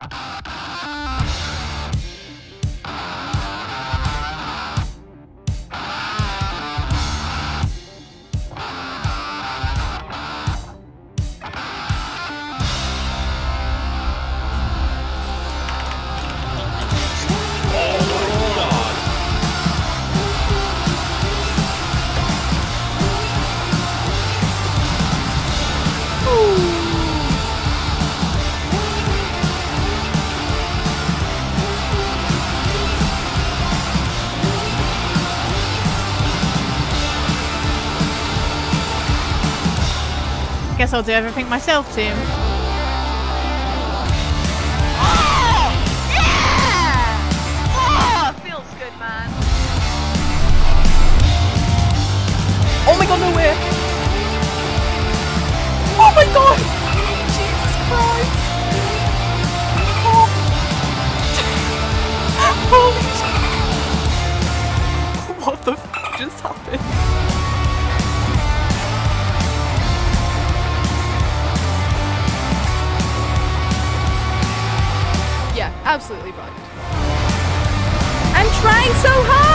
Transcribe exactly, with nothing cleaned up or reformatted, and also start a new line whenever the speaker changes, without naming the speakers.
Guess I'll do everything myself, team.
Oh! Yeah! Oh, feels good, man.
Oh my god, no way! Oh my god! Jesus Christ! Oh. Holy shit! What the f just happened?
Yeah, absolutely bugged. I'm trying so hard!